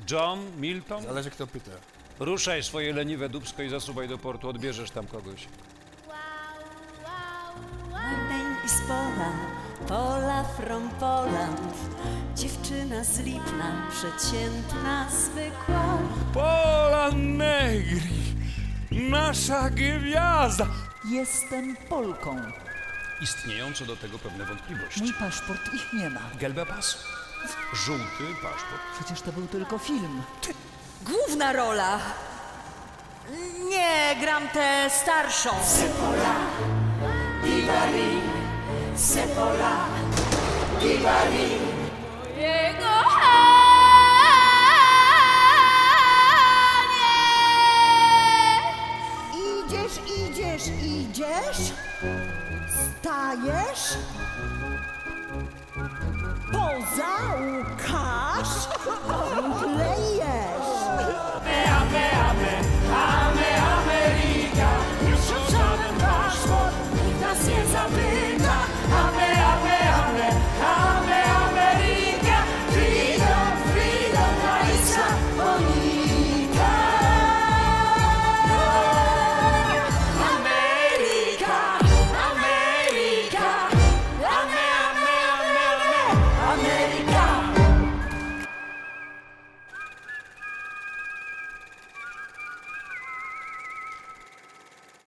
John, Milton? Zależy kto pyta. Ruszaj swoje leniwe dupsko i zasuwaj do portu, odbierzesz tam kogoś. My name is Pola, Pola from Poland. Dziewczyna z Lipna, przeciętna, zwykła. Pola Negri, nasza gwiazda. Jestem Polką. Istnieją co do tego pewne wątpliwości. Mój paszport ich nie ma. Gelbe pas. Żółty paszport. Przecież to był tylko film. Główna rola. Nie, gram tę starszą. Sepola, Divari, Sepola, Divari. Jego Idziesz, idziesz, idziesz, stajesz, poza Łukasz, klejesz. Ameryka, już żaden paszport, nikt nas nie zapyta.